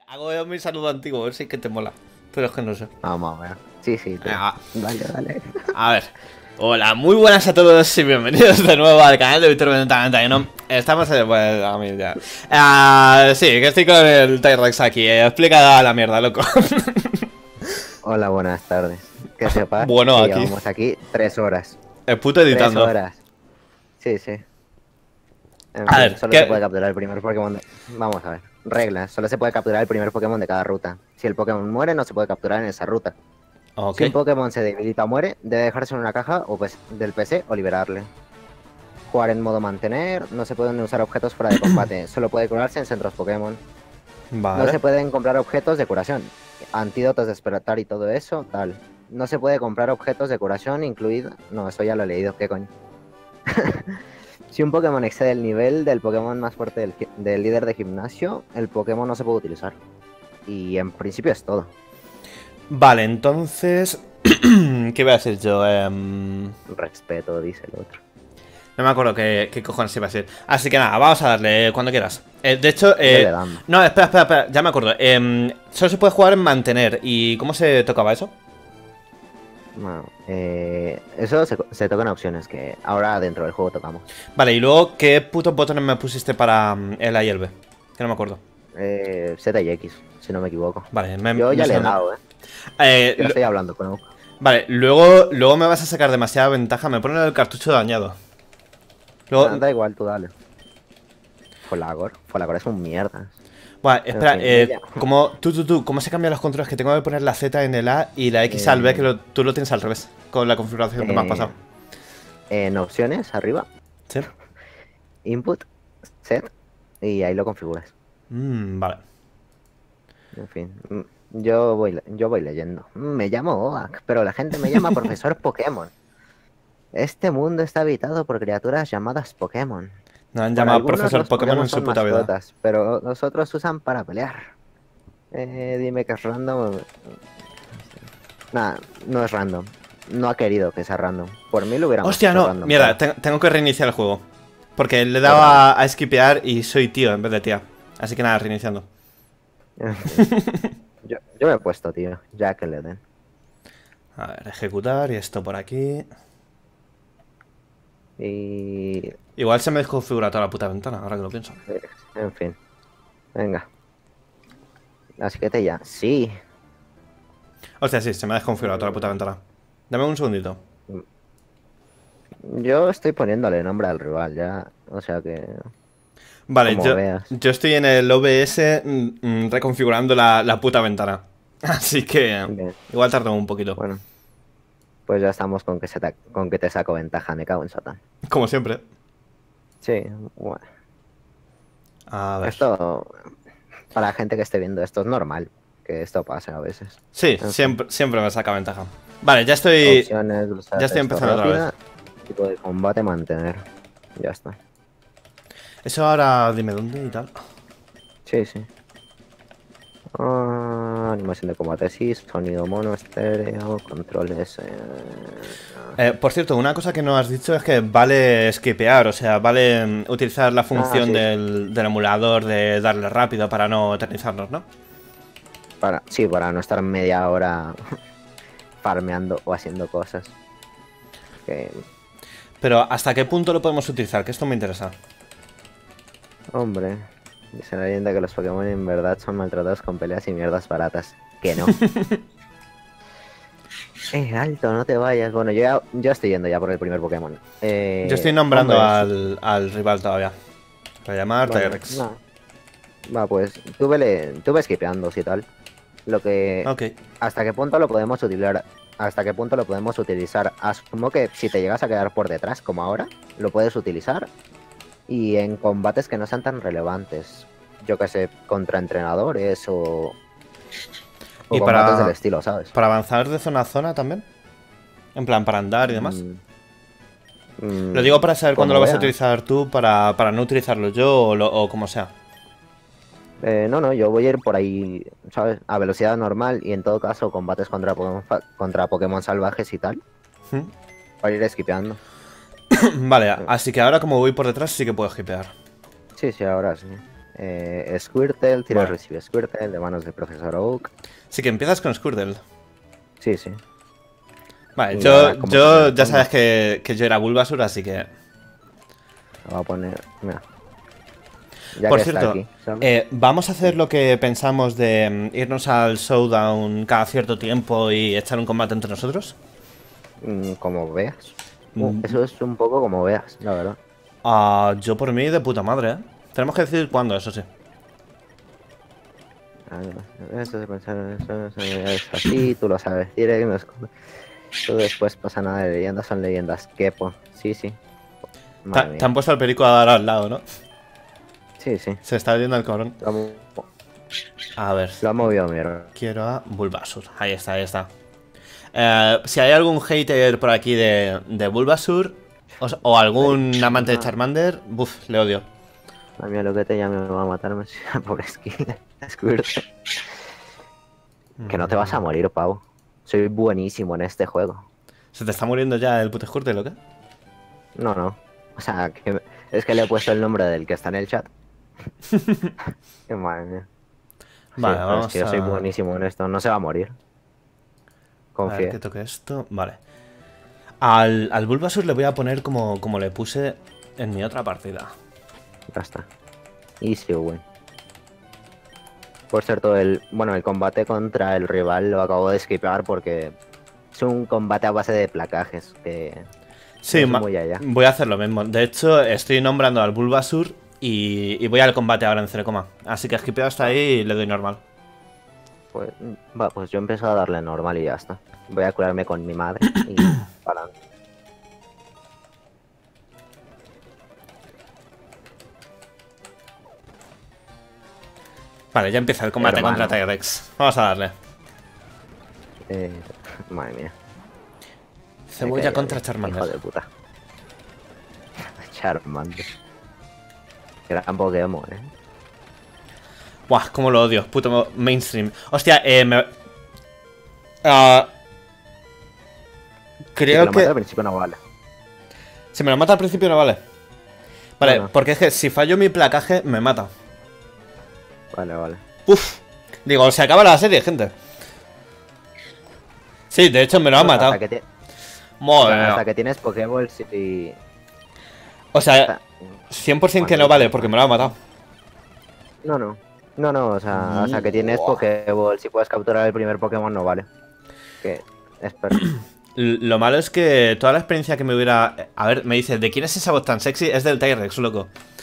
Hago mi saludo antiguo, a ver si es que te mola. Pero es que no sé. Vamos a ver. Sí, sí. Dale, dale. A ver. Hola, muy buenas a todos y bienvenidos de nuevo al canal de Víctor 91. Estamos pues, a mí ya. Sí, que estoy con el T-Rex aquí. Explica la mierda, loco. Hola, buenas tardes. Que sepas Bueno, que aquí. llevamos aquí 3 horas. El puto editando. 3 horas. Sí, sí. En A fin, ver, solo ¿qué? se puede capturar el primer Pokémon de... Vamos a ver. Reglas. Solo se puede capturar el primer Pokémon de cada ruta. Si el Pokémon muere, no se puede capturar en esa ruta. Ok. Si un Pokémon se debilita o muere, debe dejarse en una caja o del PC o liberarle. Jugar en modo mantener. No se pueden usar objetos fuera de combate. Solo puede curarse en centros Pokémon. No se Vale. pueden comprar objetos de curación. Antídotos de despertar y todo eso, tal. No se puede comprar objetos de curación, incluido... No, eso ya lo he leído, ¿qué coño? Si un Pokémon excede el nivel del Pokémon más fuerte del líder de gimnasio, el Pokémon no se puede utilizar. Y en principio es todo. Vale, entonces... ¿Qué voy a decir yo? Respeto, dice el otro. No me acuerdo qué cojones iba a decir. Así que nada, vamos a darle cuando quieras. De hecho, Le damos. no, espera, ya me acuerdo. Solo se puede jugar en mantener. ¿Y cómo se tocaba eso? Bueno, eso se tocan opciones que ahora dentro del juego tocamos. Vale, y luego, ¿qué putos botones me pusiste para el A y el B? Que no me acuerdo. Z y X, si no me equivoco. Vale, Yo ya le he suena. dado, Yo estoy hablando con Oak. Vale, luego me vas a sacar demasiada ventaja. Me ponen el cartucho dañado. Luego, Da igual, tú dale. Folagor es un mierda. vale, espera, En fin, ¿cómo se cambian los controles? Que tengo que poner la Z en el A y la X al B, que tú lo tienes al revés, con la configuración que me has pasado. En opciones, arriba, ¿Sí? input, set, y ahí lo configuras. Vale. En fin, yo voy leyendo. Me llamo Oak, pero la gente me llama profesor Pokémon. Este mundo está habitado por criaturas llamadas Pokémon. No han Para llamado algunos, profesor los Pokémon en su son puta vida. mascotas, pero los otros usan para pelear. Dime que es random. Nada, no es random. No ha querido que sea random. Por mí lo hubiéramos Hostia, hecho no, random, mierda, pero- tengo que reiniciar el juego. Porque le he dado a skipear y soy tío en vez de tía. Así que nada, reiniciando. Yo me he puesto, tío. Ya que le den. A ver, ejecutar y esto por aquí. Y... Igual se me desconfigura toda la puta ventana, ahora que lo pienso. En fin. Venga. Así que te ya. Sí. Hostia, sí, se me ha desconfigurado toda la puta ventana. Dame un segundito. Yo estoy poniéndole nombre al rival ya. O sea que... Vale, Como veas. yo estoy en el OBS reconfigurando la puta ventana. Así que Bien. igual tardo un poquito. Bueno. Pues ya estamos con que te saco ventaja. Me cago en Satan. Como siempre. Sí. Bueno. A ver. Esto... Para la gente que esté viendo esto es normal. Que esto pase a veces. Sí, En fin. siempre me saca ventaja. Vale, ya estoy... Opciones, usar ya estoy esto empezando otra rápida, vez. tipo de combate, mantener. Ya está. Eso ahora dime dónde y tal. Sí, sí. Animación de combate, sí. Sonido mono, estéreo, controles. Por cierto, una cosa que no has dicho es que vale skipear, o sea, vale utilizar la función Sí. del emulador de darle rápido para no eternizarnos, ¿no? Para no estar media hora farmeando o haciendo cosas. Que, Pero ¿hasta qué punto lo podemos utilizar? Que esto me interesa. hombre, dice la leyenda que los Pokémon en verdad son maltratados con peleas y mierdas baratas. Que no. Alto, no te vayas. Bueno, yo estoy yendo ya por el primer Pokémon. Yo estoy nombrando hombre, al rival todavía. Para llamar vale, T-Rex. no. Va, pues tú ves skipeando y tal. Lo que... Ok. ¿Hasta qué punto lo podemos utilizar? ¿Hasta qué punto lo podemos utilizar? Asumo que si te llegas a quedar por detrás, como ahora, lo puedes utilizar. Y en combates que no sean tan relevantes. Yo que sé, contra entrenadores o Y combates del estilo, ¿sabes? para avanzar de zona a zona también. En plan, para andar y demás. Lo digo para saber cuándo lo vas a utilizar tú, para no utilizarlo yo o como sea. No, yo voy a ir por ahí, ¿sabes? A velocidad normal y en todo caso combates contra Pokémon salvajes y tal. ¿Mm? Para ir esquipeando. Vale, así que ahora como voy por detrás sí que puedo skipear. Sí, ahora sí. Squirtle, tiro Vale. recibe Squirtle de manos del profesor Oak. Sí que empiezas con Squirtle. Sí, sí. Vale, Y yo, ahora, como yo primer ya combo, sabes que yo era Bulbasur, así que... lo voy a poner. Mira. Ya Por que cierto, está aquí, ¿sabes? vamos a hacer lo que pensamos de irnos al showdown cada cierto tiempo y echar un combate entre nosotros. Como veas. Mm, Eso es un poco como veas, la verdad. yo por mí de puta madre, ¿eh? Tenemos que decidir cuándo, eso sí. Esto se pensar, eso es así, tú lo sabes. Direct, no es todo después pasa nada de leyendas, son leyendas. Kepo, sí, sí. Madre Te han mía. puesto al perico a dar al lado, ¿no? Sí, sí. Se está viendo el cabrón. A ver, Lo ha movido mi hermano. quiero a Bulbasur. Ahí está, ahí está. Si hay algún hater por aquí de Bulbasur o algún amante de Charmander, buf, le odio. A mí lo que te llame me va a matarme. Pobre Squirtle. Que no te vas a morir, pavo. Soy buenísimo en este juego. ¿Se te está muriendo ya el puto Squirtle o qué? No, no. O sea, es que le he puesto el nombre del que está en el chat. Qué madre mía. Sí, Vale, pero es vamos que yo soy a... buenísimo en esto. No se va a morir. A ver Confía. que toque esto. Vale. Al Bulbasur le voy a poner como le puse en mi otra partida. Ya está. Easy win. Por cierto, el combate contra el rival lo acabo de skipear porque es un combate a base de placajes. Que Sí, es muy allá. voy a hacer lo mismo. De hecho, estoy nombrando al Bulbasur y voy al combate ahora en 0, así que skipeo hasta ahí y le doy normal. Pues yo empiezo a darle normal y ya está. Voy a curarme con mi madre y para adelante. Vale, ya empieza el combate Hermano. contra T-Rex. Vamos a darle. Madre mía. Cebolla Me contra caí, Charmander. hijo de puta. Charmander. Gran Pokémon, Buah, cómo lo odio. Puto mainstream. Hostia, Si creo lo mata al que... principio no vale. Si me lo mata al principio no vale. Vale, No, no. porque es que si fallo mi placaje, me mata. Vale. Uf. Digo, se acaba la serie, gente. Sí, de hecho me lo ha matado. Madre mía. Hasta que tienes Pokéballs y... O sea, 100% que no vale, porque me lo ha matado. No, o sea, hasta que tienes Pokéballs y puedes capturar el primer Pokémon no vale. Que espera. Lo malo es que toda la experiencia que me hubiera... A ver, me dice, ¿de quién es esa voz tan sexy? Es del T-Rex, loco.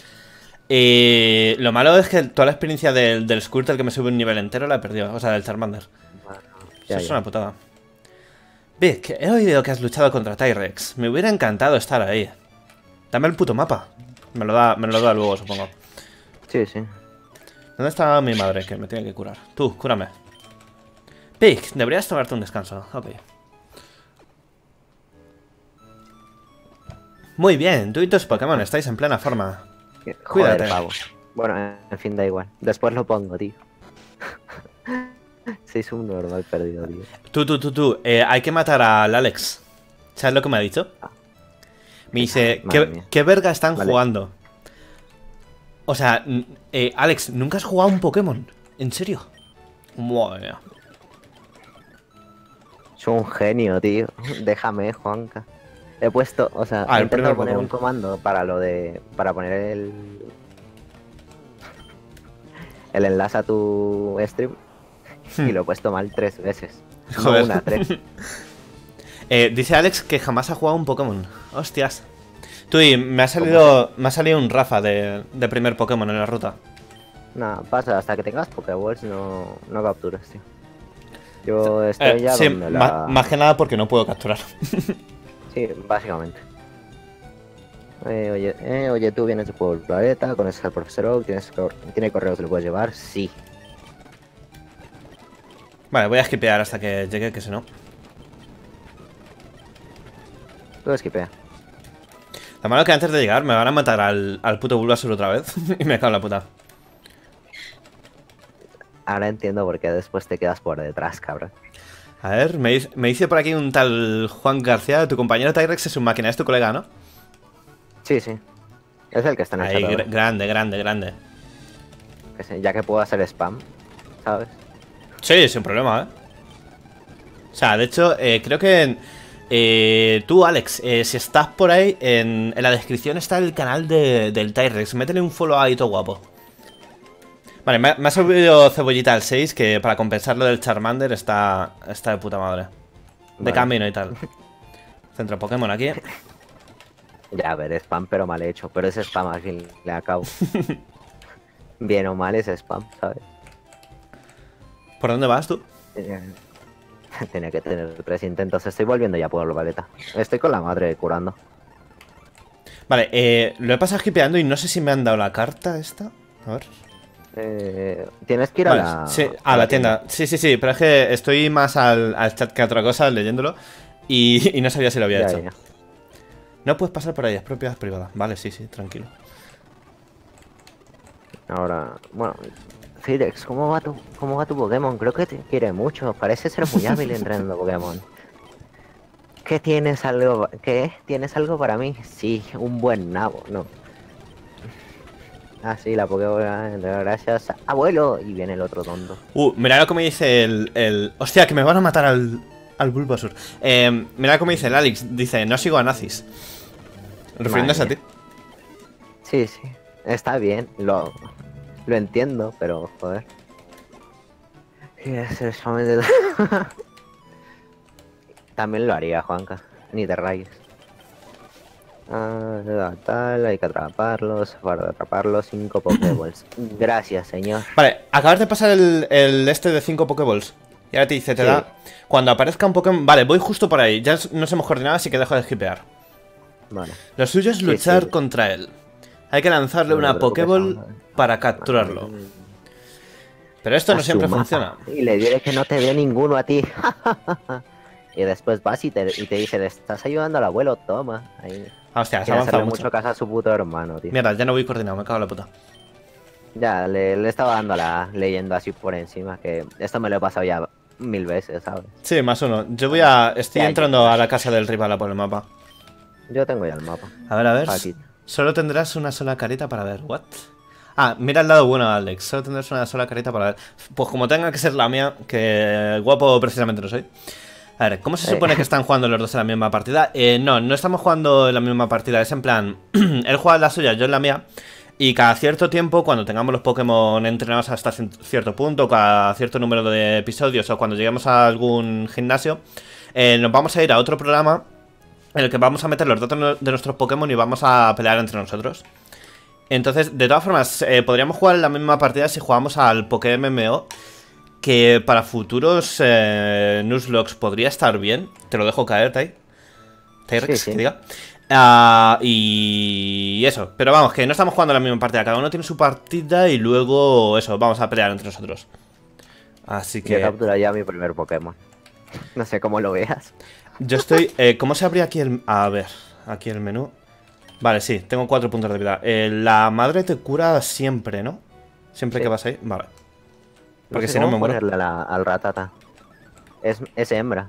Y lo malo es que toda la experiencia del Squirtle que me sube un nivel entero la he perdido. O sea, del Charmander. Bueno, Eso es una putada. Vic, he oído que has luchado contra T-Rex. Me hubiera encantado estar ahí. Dame el puto mapa. Me lo da luego, supongo. Sí. ¿Dónde está mi madre? Que me tiene que curar. Tú, cúrame. Vic, deberías tomarte un descanso. Ok. Muy bien, tú y tus Pokémon estáis en plena forma. Cuídate. Joder, pavo. Bueno, en fin, da igual. Después lo pongo, tío. Sois un normal perdido, tío. Tú, hay que matar al Alex. ¿Sabes lo que me ha dicho? Me dice, Madre mía. ¿qué verga están Vale. jugando? O sea, Alex, ¿nunca has jugado un Pokémon? ¿En serio? Madre mía. Es un genio, tío. Déjame, Juanca. He puesto, o sea, Ah, he el primer intentado poner Pokémon. un comando para lo de... Para poner el enlace a tu stream. Y lo he puesto mal 3 veces. Joder. No una, 3. Dice Alex que jamás ha jugado un Pokémon. Hostias. Tú, y me ha salido un Rafa de primer Pokémon en la ruta. Nada, pasa, hasta que tengas Pokéballs no capturas, tío. Yo estoy ya sí, donde la... más que nada porque no puedo capturar. Sí, básicamente. Oye, tú vienes de Pueblo Planeta, conoces al profesor Oak, tiene correos, ¿lo puedes llevar? Sí. Vale, voy a skipear hasta que llegue, que si no. Tú esquipea. Lo malo es que antes de llegar me van a matar al puto Bulbasaur otra vez. Y me cago en la puta. Ahora entiendo por qué después te quedas por detrás, cabrón. A ver, me dice por aquí un tal Juan García. Tu compañero Tyrex es un máquina, es tu colega, ¿no? Sí. Es el que está en el Ahí, chat ahora. grande. Que sé, ya que puedo hacer spam, ¿sabes? Sí, sin problema, ¿eh? O sea, de hecho, creo que tú, Alex, si estás por ahí, en la descripción está el canal del Tyrex. Métele un follow ahí todo guapo. Vale, me ha subido Cebollita al 6, que para compensar lo del Charmander está de puta madre. De Vale. camino y tal. Centro Pokémon aquí. Ya, a ver, spam pero mal hecho, pero es spam al fin y al cabo. Bien o mal es spam, ¿sabes? ¿Por dónde vas tú? Tenía que tener 3 intentos, estoy volviendo ya por la paleta. Estoy con la madre curando. Vale, lo he pasado hipeando y no sé si me han dado la carta esta. A ver. Tienes que ir Vale, a la... sí, a la tienda. Sí, pero es que estoy más al chat que a otra cosa leyéndolo y no sabía si lo había Ya, hecho. ya. No puedes pasar por ahí, es propiedad privada. Vale, sí, tranquilo. Ahora, bueno, Firex, ¿cómo va tu Pokémon? Creo que te quiere mucho, parece ser muy hábil entrenando Pokémon. ¿Qué tienes algo? ¿Qué? ¿Tienes algo para mí? Sí, un buen nabo, no. Ah, sí, la Pokébola, gracias, abuelo. Y viene el otro tonto. Mira lo que me dice el... Hostia, que me van a matar al Bulbasaur. Mira cómo dice el Alex. Dice, no sigo a nazis. Refiriéndose a ti. Sí, está bien, lo entiendo, pero joder. ¿Qué es eso? También lo haría, Juanca, ni te rayes. Tal, hay que atraparlos, para atraparlos 5 Pokéballs. Gracias, señor. Vale, acabas de pasar el este de 5 Pokéballs. Y ahora te dice, te Sí. da... Cuando aparezca un Pokémon... Vale, voy justo por ahí. Ya nos hemos coordinado, así que dejo de skipear. Vale. Lo suyo es Sí, luchar sí. contra él. Hay que lanzarle No te una preocupes, Pokéball Juanca. para capturarlo. Pero esto no A su siempre mapa. funciona. Y le diré que no te dé ninguno a ti. Y después vas y te dice, le estás ayudando al abuelo, toma. Ahí. Ah, hostia, has Quiere avanzado hacerle mucho. mucho caso a su puto hermano, tío. Mierda, ya no voy coordinado, me cago en la puta. Ya, le estaba dando a la leyenda así por encima, que esto me lo he pasado ya 1000 veces, ¿sabes? Sí, más uno. Yo voy a... Estoy Ya, entrando a la casa del rival a por el mapa. Yo tengo ya el mapa. A ver. Aquí. Solo tendrás una sola carita para ver. ¿What? Ah, mira el lado bueno, Alex. Solo tendrás una sola carita para ver. Pues como tenga que ser la mía, que guapo precisamente no soy. A ver, ¿cómo se supone que están jugando los dos en la misma partida? No estamos jugando en la misma partida. Es en plan, él juega en la suya, yo en la mía. Y cada cierto tiempo, cuando tengamos los Pokémon entrenados hasta cierto punto, cada cierto número de episodios, o cuando lleguemos a algún gimnasio, nos vamos a ir a otro programa en el que vamos a meter los datos de nuestros Pokémon y vamos a pelear entre nosotros. Entonces, de todas formas, podríamos jugar en la misma partida si jugamos al PokéMMO, que para futuros Nuzlocke podría estar bien. Te lo dejo caer, Tyrex, Sí. que diga. Y eso, pero vamos, que no estamos jugando la misma partida. Cada uno tiene su partida y luego eso, vamos a pelear entre nosotros. Así Yo que capturé ya mi primer Pokémon. No sé cómo lo veas. yo estoy... ¿Cómo se abría aquí el...? A ver, aquí el menú. Vale, sí, tengo 4 puntos de vida. La madre te cura siempre, ¿no? Siempre Sí. que vas ahí, vale. Porque sé si no me cómo muero. ponerle al Ratata. Es hembra.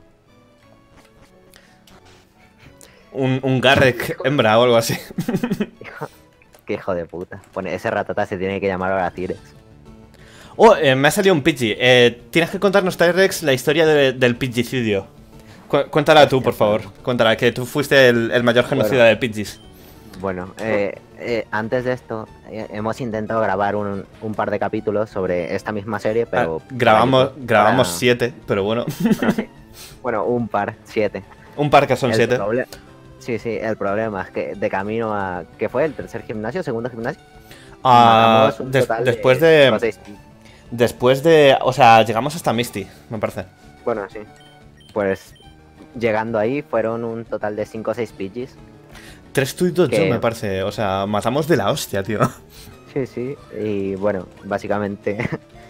Un Garrek hembra o algo así. Qué hijo de puta. Pone, ese Ratata se tiene que llamar ahora Tirex. Oh, me ha salido un Pidgey. Tienes que contarnos, Tyrex, la historia del Pidgeycidio. Cuéntala tú, por favor. Cuéntala, que tú fuiste el mayor genocida de Pidgeys. Bueno, antes de esto, hemos intentado grabar un par de capítulos sobre esta misma serie, pero... Grabamos 7, pero bueno. Bueno, sí. Bueno, un par, 7. Un par que son 7. Sí, el problema es que de camino a... ¿Qué fue? ¿El tercer gimnasio? ¿Segundo gimnasio? Después de... O sea, llegamos hasta Misty, me parece. Bueno, sí. Pues llegando ahí fueron un total de 5 o 6 Pidgeys. 3 tú y 2 yo, que- me parece. O sea, matamos de la hostia, tío. Sí. Y bueno, básicamente...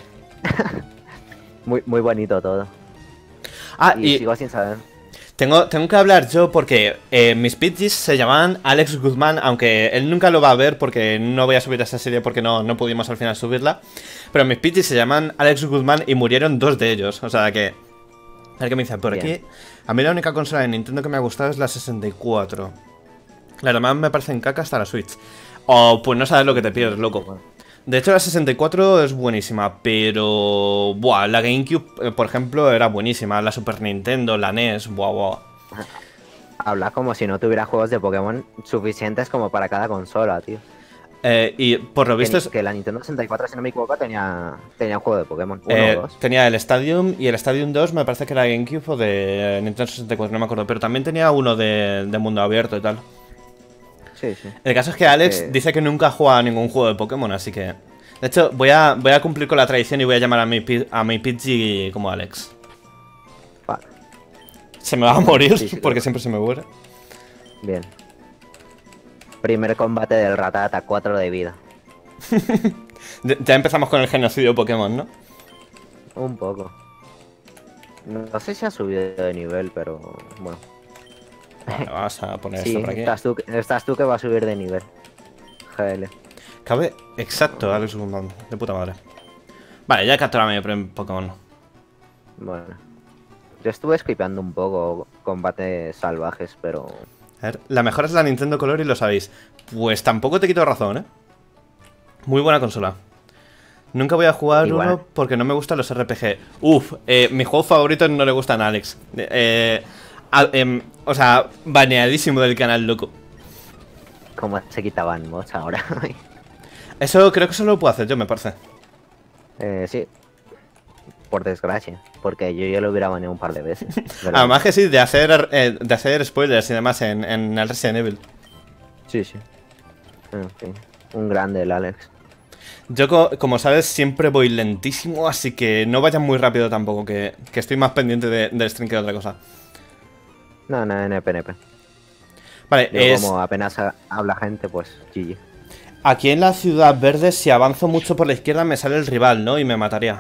muy bonito todo. Y sigo sin saber. Tengo que hablar yo porque mis Pidgeys se llamaban Alex Guzmán, aunque él nunca lo va a ver porque no voy a subir esa serie porque no pudimos al final subirla. Pero mis Pidgeys se llaman Alex Guzmán y murieron 2 de ellos. O sea que... A ver qué me dice por Bien. aquí. A mí la única consola de Nintendo que me ha gustado es la 64. Las demás me parecen caca hasta la Switch. O pues no sabes lo que te pierdes, loco. De hecho, la 64 es buenísima, pero... Buah, la GameCube, por ejemplo, era buenísima. La Super Nintendo, la NES, buah, buah. Habla como si no tuviera juegos de Pokémon suficientes como para cada consola, tío. Y por lo visto... Que la Nintendo 64, si no me equivoco, tenía un juego de Pokémon. Uno o dos. Tenía el Stadium y el Stadium 2 me parece que era de GameCube o de Nintendo 64, no me acuerdo. Pero también tenía uno de mundo abierto y tal. Sí, sí. El caso es que Alex dice que nunca ha jugado a ningún juego de Pokémon, así que... De hecho, voy a cumplir con la tradición y voy a llamar a mi Pidgey como Alex. Vale. Se me va a morir, Sí, porque siempre se me muere. Bien. Primer combate del Rattata, 4 de vida. Ya empezamos con el genocidio Pokémon, ¿no? Un poco. No sé si ha subido de nivel, pero bueno. Vale, vamos a poner Sí, esto por aquí. estás tú que va a subir de nivel. GL. Cabe exacto, Alex Guzmán. De puta madre. Vale, ya he capturado mi primer Pokémon. Bueno. Yo estuve skipeando un poco combates salvajes, pero... A ver, la mejor es la Nintendo Color y lo sabéis. Pues tampoco te quito razón, ¿eh? Muy buena consola. Nunca voy a jugar uno porque no me gustan los RPG. Uf, mi juego favorito no le gustan a Alex. O sea, baneadísimo del canal, loco. ¿Cómo se quitaban mods ahora? Eso creo que solo lo puedo hacer yo, me parece. Sí. Por desgracia. Porque yo ya lo hubiera baneado un par de veces. Pero... Además que sí, de hacer spoilers y demás en el Resident Evil. Sí, sí. En fin. Un grande el Alex. Yo, como sabes, siempre voy lentísimo, así que no vayan muy rápido tampoco, que estoy más pendiente del stream que de otra cosa. No, NP. Vale, yo como apenas habla gente, pues GG. Aquí en la Ciudad Verde, si avanzo mucho por la izquierda, me sale el rival, ¿no? Y me mataría.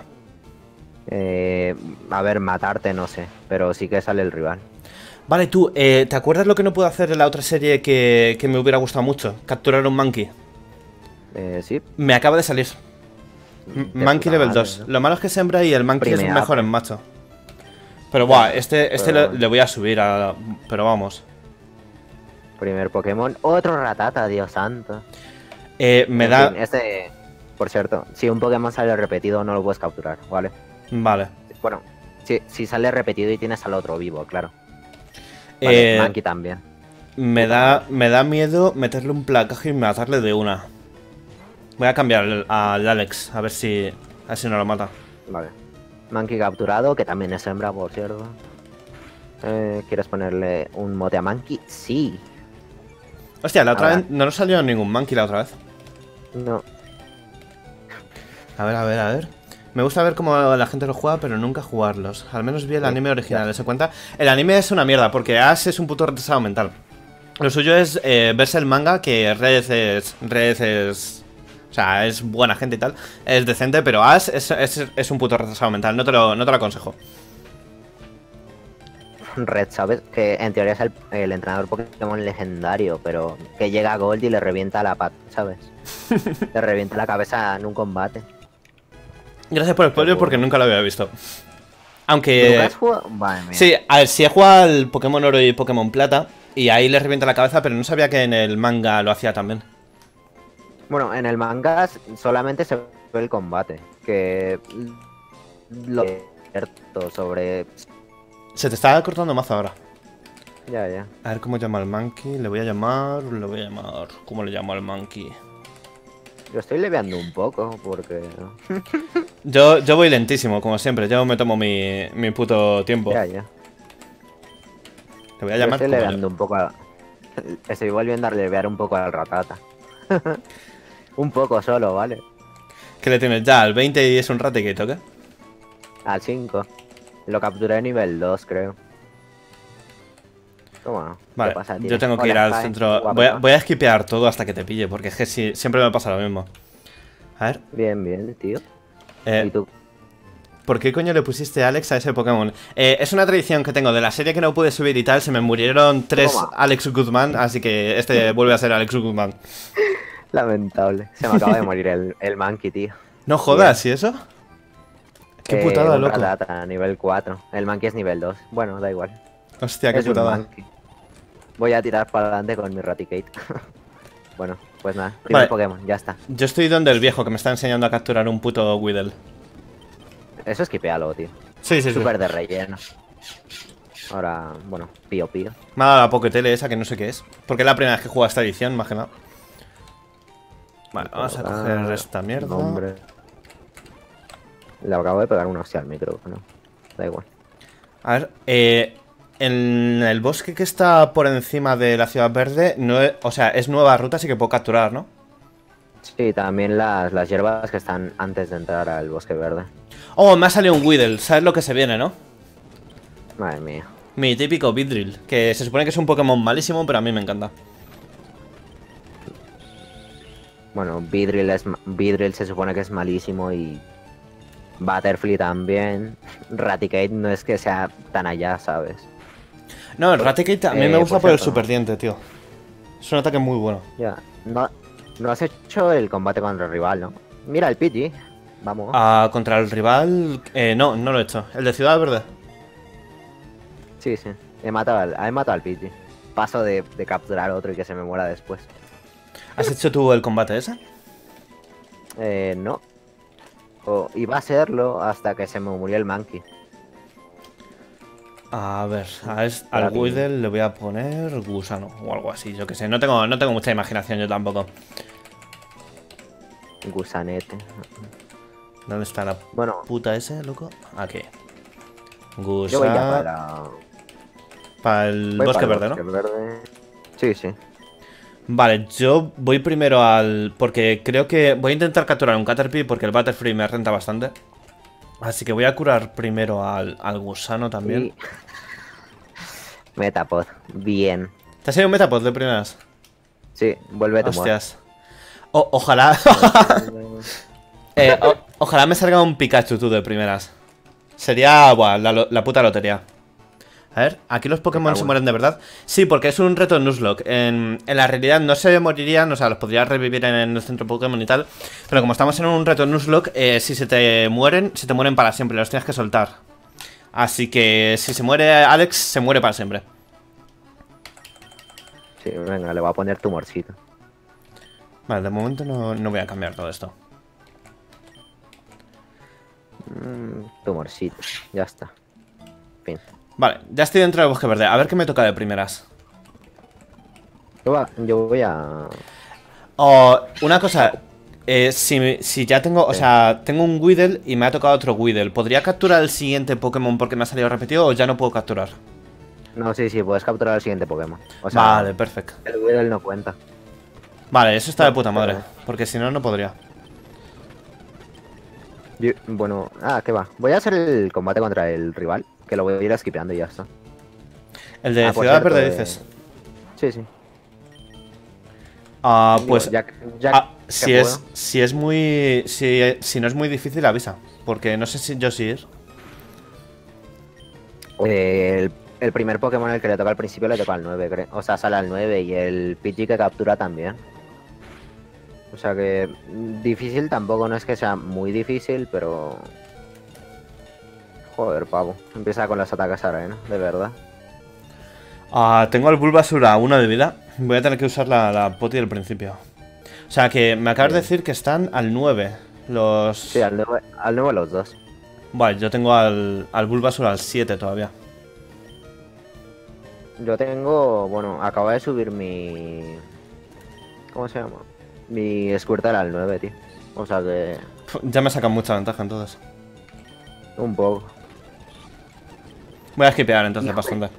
A ver, matarte no sé, pero sí que sale el rival. Vale, tú, ¿te acuerdas lo que no puedo hacer en la otra serie que me hubiera gustado mucho? Capturar un Monkey. Sí. Me acaba de salir. Monkey level 2. ¿No? Lo malo es que es hembra y el Monkey es mejor en macho. Pero buah, este le voy a subir a... Pero vamos. Primer Pokémon. Otro Rattata, Dios santo. Me da... Fin, por cierto, si un Pokémon sale repetido no lo puedes capturar, ¿vale? Vale. Bueno, si sale repetido y tienes al otro vivo, claro. Vale, Monkey también. Me da miedo meterle un placaje y matarle de una. Voy a cambiar al Alex, a ver si no lo mata. Vale. Monkey capturado, que también es hembra, por cierto. ¿Quieres ponerle un mote a Monkey? Sí. Hostia, la otra vez no nos salió ningún Monkey la otra vez. No. A ver. Me gusta ver cómo la gente lo juega, pero nunca jugarlos. Al menos vi el anime original, ¿se cuenta? El anime es una mierda, porque Ash es un puto retrasado mental. Lo suyo es verse el manga, que Red es... O sea, es buena gente y tal. Es decente, pero Ash es un puto retrasado mental. No te lo aconsejo. Red, ¿sabes? Que en teoría es el entrenador Pokémon legendario, pero que llega a Gold y le revienta la pata, ¿sabes? Le revienta la cabeza en un combate. Gracias por el spoiler porque nunca lo había visto. Aunque... ¿Nunca has jugado? Vale, mira. Sí, a ver, sí he jugado al Pokémon Oro y Pokémon Plata y ahí le revienta la cabeza, pero no sabía que en el manga lo hacía también. Bueno, en el manga solamente se ve el combate, que... Lo cierto sobre... Se te está cortando mazo ahora. Ya. A ver cómo llama al Monkey. Le voy a llamar... ¿Cómo le llamo al Monkey? Yo estoy leveando un poco, porque... Yo voy lentísimo, como siempre. Yo me tomo mi puto tiempo. Ya. Le voy a llamar... Estoy leveando un poco Estoy volviendo a levear un poco al Rattata. Un poco solo, ¿vale? ¿Qué le tienes ya? ¿Al 20 y es un rate que toca? Al 5. Lo capturé a nivel 2, creo. Toma. Vale, ¿qué pasa, tío? yo tengo que ir al centro. Voy a skipear todo hasta que te pille, porque es que siempre me pasa lo mismo. A ver. Bien, tío. ¿Y tú? ¿Por qué coño le pusiste Alex a ese Pokémon? Es una tradición que tengo de la serie que no pude subir y tal. Se me murieron 3 Alex Guzmán, así que este vuelve a ser Alex Guzmán. Lamentable. Se me acaba de morir el Monkey, tío. No jodas, ¿y eso? Qué putada, loco. Rattata, nivel 4. El Monkey es nivel 2. Bueno, da igual. Hostia, qué putada. Voy a tirar para adelante con mi Raticate. Bueno, pues Pues nada, primer Vale. Pokémon, ya está. Yo estoy donde el viejo que me está enseñando a capturar un puto Weedle. Eso es luego, tío. Sí, sí, sí. Súper de relleno. Ahora, bueno, pío. Me ha dado la Poketele esa que no sé qué es. Porque es la primera vez que juego a esta edición, más que nada. Vale, vamos a coger esta mierda. Nombre. Le acabo de pegar una hostia al micrófono. Da igual. A ver, en el bosque que está por encima de la ciudad verde, no es, o sea, es nueva ruta, así que puedo capturar, ¿no? Sí, también las hierbas que están antes de entrar al bosque verde. Oh, me ha salido un Weedle, ¿sabes lo que se viene, no? Madre mía. Mi típico Beedrill, que se supone que es un Pokémon malísimo, pero a mí me encanta. Bueno, Beedrill se supone que es malísimo y Butterfly también. Raticate no es que sea tan allá, ¿sabes? No, el Raticate a mí me gusta por por el cierto, super diente, tío. Es un ataque muy bueno. Ya, no has hecho el combate contra el rival, ¿no? Mira el Pidgey. Vamos. Ah, contra el rival, no lo he hecho. El de Ciudad Verde. Sí. He matado al Pidgey. Paso de capturar otro y que se me muera después. ¿Has hecho tú el combate ese? No. Iba a hacerlo hasta que se me murió el Monkey. A ver, al Weedle le voy a poner gusano o algo así, yo que sé. No tengo mucha imaginación yo tampoco. Gusanete. ¿Dónde está la Bueno, puta ese, loco? Aquí. yo voy ya para el voy bosque para el verde, bosque ¿no? verde. Sí. Vale, yo voy primero al... Porque creo que voy a intentar capturar un Caterpie porque el Butterfree me renta bastante. Así que voy a curar primero al gusano también. Y... Metapod. Bien. ¿Te ha salido un Metapod de primeras? Sí, vuelve tu Hostias. Ojalá... ojalá me salga un Pikachu tú de primeras. Sería, buah, la puta lotería. A ver, ¿aquí los Pokémon se mueren de verdad? Sí, porque es un reto Nuzlocke. En la realidad no se morirían, o sea, los podrías revivir en el centro Pokémon y tal. Pero como estamos en un reto Nuzlocke, si se te mueren para siempre, los tienes que soltar. Así que si se muere Alex, se muere para siempre. Sí, venga, le voy a poner tumorcito. Vale, de momento no voy a cambiar todo esto. Tumorcito, ya está. Fin. Vale, ya estoy dentro del bosque verde. A ver qué me toca de primeras. Yo voy a... Una cosa, si ya tengo, o sea, tengo un Weedle y me ha tocado otro Weedle, ¿podría capturar el siguiente Pokémon porque me ha salido repetido o ya no puedo capturar? No, sí, puedes capturar el siguiente Pokémon. O sea, Vale, perfecto. el Weedle no cuenta. Vale, eso está de puta madre, porque si no, no podría. Bueno, ¿qué va? Voy a hacer el combate contra el rival, que lo voy a ir skipeando y ya está. El de por Ciudad cierto, Verde dices. Sí. Pues Digo, si no es muy difícil, avisa. Porque no sé si yo sí ir. el primer Pokémon el que le toca al principio le toca al 9, creo. O sea, sale al 9 y el Pidgey que captura también. O sea que difícil tampoco, no es que sea muy difícil, pero... Joder, pavo. Empieza con los ataques arena, de verdad. Tengo el Bulbasaur a 1 de vida. Voy a tener que usar la poti del principio. O sea que me acabas de decir que están al 9. Los... Sí, al 9 los dos. Vale, yo tengo al Bulbasaur al 7 todavía. Yo tengo... Bueno, acabo de subir mi... ¿Cómo se llama? Mi Squirtle al 9, tío. O sea que... Ya me sacan mucha ventaja entonces. Un poco. Voy a skipear entonces bastante.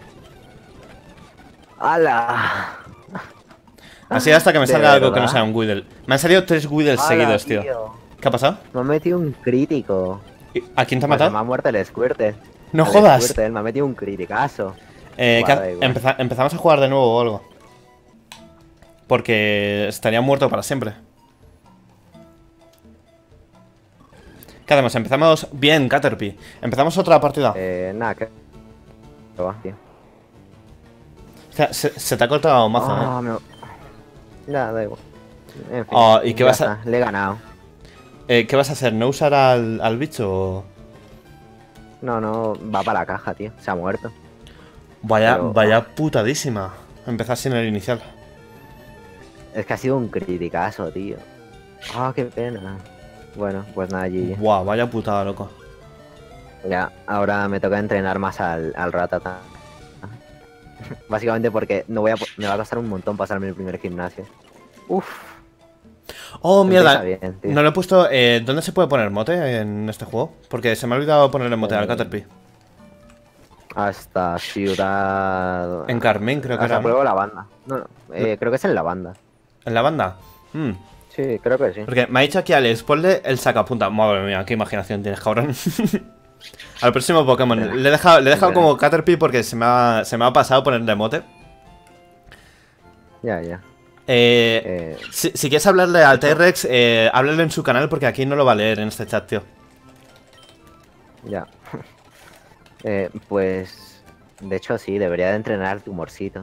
¡Hala! Así hasta que me ¿De salga algo que verdad? no sea un Weedle. Me han salido 3 Weedles ¡Hala, seguidos, tío. ¿Qué ha pasado? Me ha metido un crítico. ¿A quién te ha Pues matado? me ha muerto el Squirtle. ¡No El jodas! Squirtle, me ha metido un criticazo. Que empezamos a jugar de nuevo o algo. Porque estaría muerto para siempre. ¿Qué hacemos? Empezamos bien, Caterpie. Empezamos otra partida. Nada, que... va, tío. O sea, se te ha cortado mazo, ¿eh? No. Nada, da igual. En fin, ¿y qué ya vas a...? está, le he ganado. ¿Qué vas a hacer? ¿No usar al bicho o...? No, va para la caja, tío. Se ha muerto. Vaya putadísima. Empezar sin el inicial. Es que ha sido un criticazo, tío. Ah, qué pena. Bueno, pues nada, GG. Buah, vaya putada, loco. Ya, ahora me toca entrenar más al Ratata. Básicamente porque no voy a, me va a costar un montón pasarme el primer gimnasio. Uf, Oh, mierda. empieza bien, tío. No lo he puesto. ¿Dónde se puede poner mote en este juego? Porque se me ha olvidado poner el mote al Caterpie. Hasta ciudad... En Carmín, creo que Hasta era, ¿no? juego la banda. No, no, creo que es en la banda. ¿En la banda? Mm. Sí, creo que sí. Porque me ha dicho aquí Alex, ponle el sacapunta. Madre mía, qué imaginación tienes, cabrón. Al próximo Pokémon. Le he dejado como Caterpie porque se me ha pasado ponerle mote. Ya, ya. Si quieres hablarle al T-Rex, háblale en su canal porque aquí no lo va a leer en este chat, tío. Ya. Pues... De hecho, sí, debería de entrenar tu humorcito.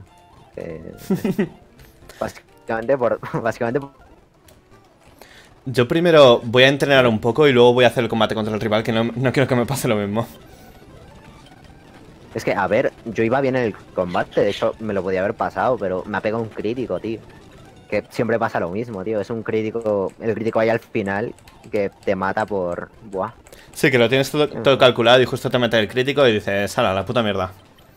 Básicamente por... Yo primero voy a entrenar un poco y luego voy a hacer el combate contra el rival, que no quiero que me pase lo mismo. Es que, a ver, yo iba bien en el combate, de hecho me lo podía haber pasado, pero me ha pegado un crítico, tío. Que siempre pasa lo mismo, tío. Es un crítico, el crítico ahí al final que te mata por... Buah. Sí, que lo tienes todo calculado y justo te mete el crítico y dices, sala, la puta mierda.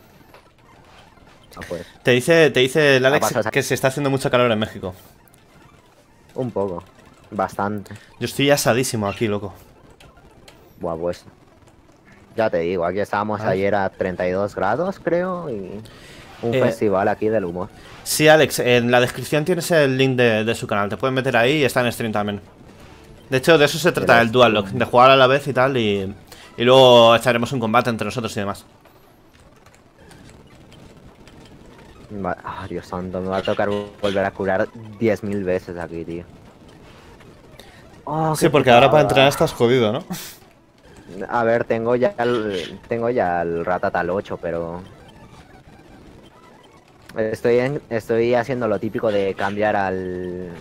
No, pues, Te dice el Alex pasado, que se está haciendo mucho calor en México. un poco. Bastante. Yo estoy asadísimo aquí, loco. Buah, pues. Ya te digo, aquí estábamos ayer a 32 grados, creo, y... Un festival aquí del humor. Sí, Alex, en la descripción tienes el link de su canal. Te puedes meter ahí y está en stream también. De hecho, de eso se trata el Dual Lock, de jugar a la vez y tal, y luego echaremos un combate entre nosotros y demás. Ah, Dios santo, me va a tocar volver a curar 10.000 veces aquí, tío. Oh, sí, porque ahora para entrenar estás jodido, ¿no? A ver, tengo ya el Rattata al 8, pero... Estoy haciendo lo típico de cambiar al...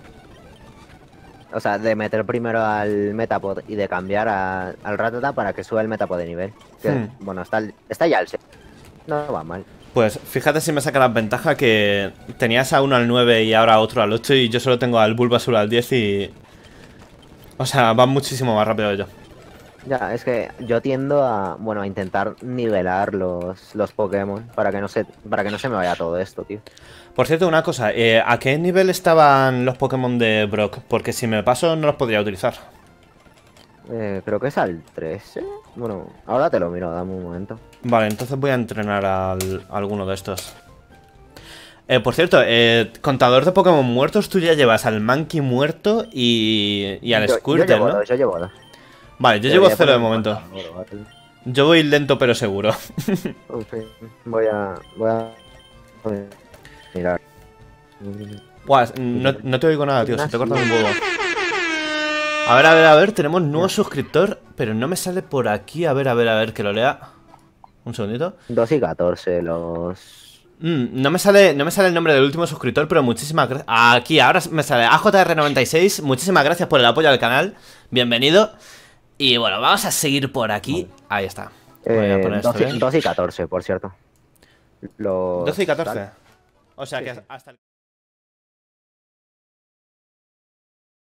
O sea, de meter primero al Metapod y de cambiar al Rattata para que suba el Metapod de nivel. Que, bueno, está ya al 6. No va mal. Pues fíjate si me saca la ventaja que tenías a uno al 9 y ahora otro al 8 y yo solo tengo al Bulbasaur al 10 y... O sea, va muchísimo más rápido yo. Ya, es que yo tiendo a, bueno, a intentar nivelar los Pokémon para que no se me vaya todo esto, tío. Por cierto, una cosa, ¿a qué nivel estaban los Pokémon de Brock? Porque si me paso no los podría utilizar. Creo que es al 13. Bueno, ahora te lo miro, dame un momento. Vale, entonces voy a entrenar a alguno de estos. Por cierto, contador de Pokémon muertos, tú ya llevas al Monkey muerto y al Squirtle, ¿no? Yo llevo dos. Vale, yo llevo 0 de momento. Yo voy lento pero seguro. Voy a mirar. Buah, no te oigo nada, tío, se te corta un huevo. A ver, tenemos nuevo suscriptor, pero no me sale por aquí. A ver, que lo lea. Un segundito. 2 y 14 los... No me sale el nombre del último suscriptor, pero muchísimas gracias. Aquí, ahora me sale AJR96. Muchísimas gracias por el apoyo al canal. Bienvenido. Y bueno, vamos a seguir por aquí. Ahí está. Voy a poner esto bien. 2 y 14, por cierto. 12 y 14. O sea que hasta el...